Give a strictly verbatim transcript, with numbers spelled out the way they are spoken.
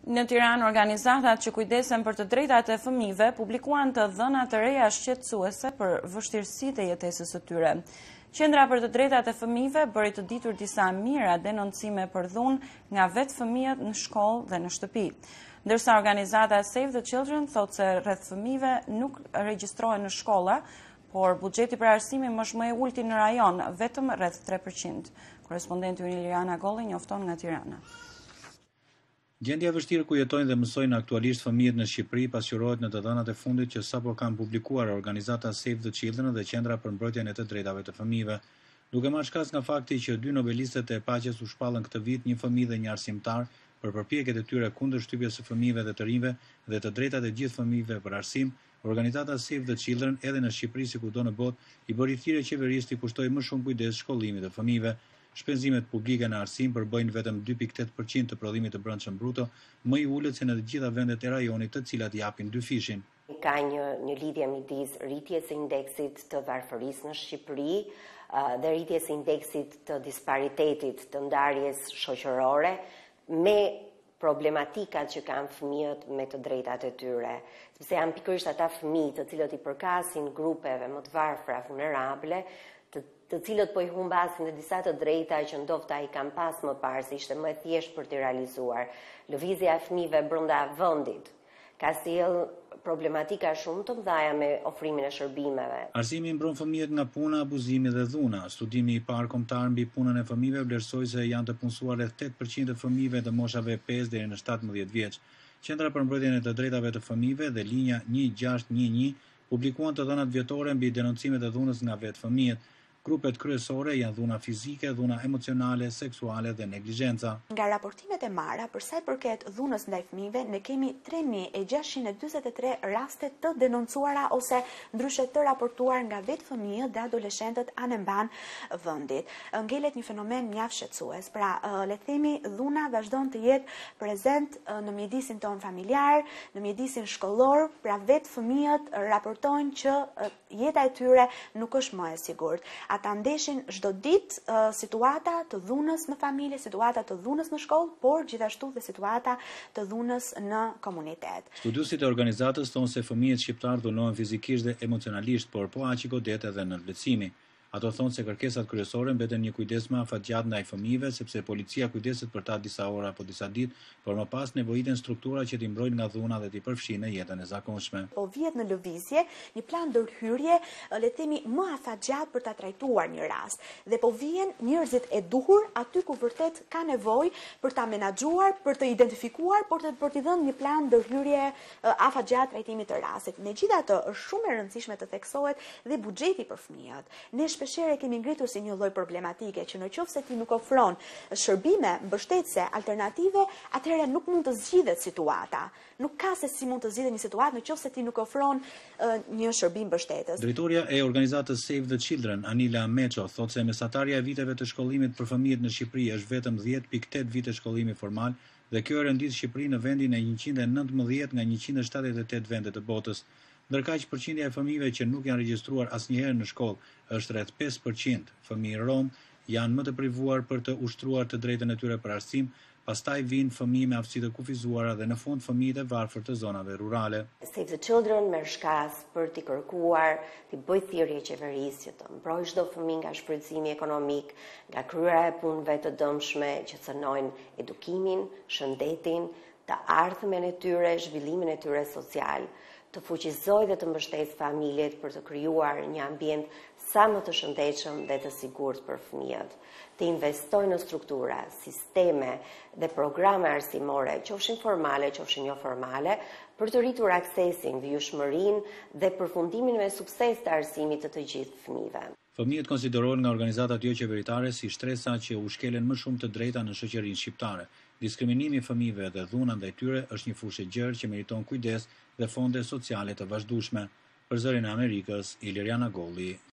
Në Tiranë, organizatat që kujdesen për të drejtat e fëmijëve publikuan të dhëna të reja shqetësuese për vështirësitë e jetesës së tyre. Qendra për të drejtat e fëmijëve bëri të ditur disa mijëra denoncime për dhunë nga vetë fëmijët në shkollë dhe në shtëpi. Ndërsa organizata Save the Children thotë se rreth fëmijëve nuk regjistrohen në shkolla, por buxheti për arsimin është më i ulti në rajon, vetëm rreth tre përqind. Korrespondenti ynë Iliana Golli njofton nga Tirana. Gjendja e vështirë ku jetojnë dhe mësojnë aktualisht fëmijët në Shqipëri pasqyrohet në të dhënat e fundit që sapo kanë publikuar organizata Save the Children dhe Qendra për mbrojtjen e të drejtave të fëmijëve. Duke marrë shkas nga fakti që dy nobelistët e paqes u shpallën këtë vit, një fëmijë dhe një arsimtar, për përpjekjet e tyre kundër shtypjes së fëmijëve dhe të rinjve dhe të drejtat e gjithë fëmijëve për arsim, organizata Save the Children edhe në Shqipëri si kudo në botë i bëri thirrje qeverisë të kushtoj më shumë kujdes shkollimit të fëmijëve. Shpenzimet publike në arsim përbëjnë vetëm dy pikë tetë përqind të prodhimit të brendshëm bruto, më i ulët se në të gjitha vendet e rajonit të cilat japin dy fishin. Ka një, një lidhje midis rritjes së indeksit të varfërisë në Shqipëri uh, dhe rritjes së indeksit të disparitetit të ndarjes shoqërore me problematikat që kanë fëmijët me të drejtat e tyre, sepse janë pikërisht ata fëmijë të cilët i përkasin grupeve më të varfra vulnerable, të, të cilët po i humbasin dhe disa të drejta që ndofta i kanë pas më parë, si ishte më e thjesht për të realizuar. Lëvizja e fëmijëve brenda vendit ka sjell problematika shumë të mëdha me ofrimin e shërbimeve. Arsimi mbron fëmijët nga puna, abuzimi dhe dhuna. Studimi i parë kombëtar mbi punën e fëmijëve vlerësoi se janë të punësuar rreth tetë përqind të fëmijëve të moshave pesë deri në shtatëmbëdhjetë vjeç. Qendra për mbrojtjen e të drejtave të fëmijëve dhe linja një gjashtë një një publikuan të dhënat vjetore mbi denoncimet e dhunës nga vetë fëmijët. Grupet kryesore janë dhuna fizike, dhuna emocionale, seksuale dhe neglizhenca. Nga raportimet e marra për sa i përket dhunës ndaj fëmijëve, ne kemi tre mijë e gjashtëqind e dyzet e tre raste të denoncuara ose ndryshe të raportuar nga vetë fëmijët dhe adoleshentët anë mban vendit. Ngelet një fenomen mjaft shqetësues. Pra, le të themi, dhuna vazhdon të jetë prezent në mjedisin ton familjar, në mjedisin shkollor, pra vetë fëmijët raportojnë që jeta e tyre nuk është më e sigurt. Ata ndeshin çdo ditë uh, situata të dhunës në familje, situata të dhunës në shkollë, por gjithashtu dhe situata të dhunës në komunitet. Studiuesit e organizatës thonë se fëmijët shqiptar dhunohen fizikisht dhe emocionalisht, por po aq i godet edhe në lehtësimi. Ato thonë se kërkesat kryesore mbeten një kujdes më afatgjat ndaj fëmijëve, sepse policia kujdeset për ta disa ora apo disa ditë, por më pas nevojiten struktura që t'i mbrojnë nga dhuna dhe t'i përfshinë në jetën e zakonshme. Po vjet në lëvizje një plan ndërhyrje, le të themi, më afatgjat për ta trajtuar një rast. Dhe po vjen njerëzit e duhur aty ku vërtet ka nevojë për ta menaxhuar, për të identifikuar, por të, për t'i dhënë një plan ndërhyrje afatgjat trajtimit të rastit. Megjithatë, është shumë e rëndësishme të theksohet dhe buxheti për fëmijët. Ne shpeshherë kemi ngritur si një lloj problematike që në qoftë se ti nuk ofron shërbime mbështetëse alternative, atëherë nuk mund të zgjidhet situata. Nuk ka se si mund të zgjidhet një situatë në qoftë se ti nuk ofron uh, një shërbim mbështetës. Drejtoria e organizatës Save the Children, Anila Meço, thotë se mesatarja e viteve të shkollimit për fëmijët në Shqipëri është vetëm dhjetë pikë tetë vite shkollimi formal dhe kjo e rendit Shqipërinë në vendin e njëqind e nëntëmbëdhjetë nga njëqind e shtatëdhjetë e tetë vende të botës. Ndërkaq përqindja e fëmijëve që nuk janë regjistruar asnjëherë në shkollë është rreth pesë përqind. Fëmijë rom janë më të privuar për të ushtruar të drejtën e tyre për arsim, pastaj vijnë fëmijë me aftësi të kufizuara dhe në fund fëmijët e varfër të zonave rurale. Save the Children merr shkas për t'i kërkuar, t'i bëjë thirrje qeverisë që të mbrojë çdo fëmijë nga shfrytëzimi ekonomik, nga kryera e punëve të dëmshme që cënojnë edukimin, shëndetin, të ardhmen e tyre, zhvillimin e tyre social, të fuqizojë dhe të mbështetë familjet për të krijuar një ambient sa më të shëndetshëm dhe të sigurt për fëmijët, të investojë në struktura, sisteme dhe programe arsimore, qofshin formale, qofshin jo formale, për të rritur aksesin, vjushmërinë dhe përfundimin me sukses të arsimit të të gjithë fëmijëve. Fëmijët konsiderohen nga organizatat jo qeveritare si shtresa që u shkelen më shumë të drejta në shoqërinë shqiptare. Diskriminimi i fëmijëve dhe dhuna ndaj tyre është një fushë gjerë që meriton kujdes dhe fonde sociale të vazhdueshme. Për Zërin e Amerikës, Iliana Golli.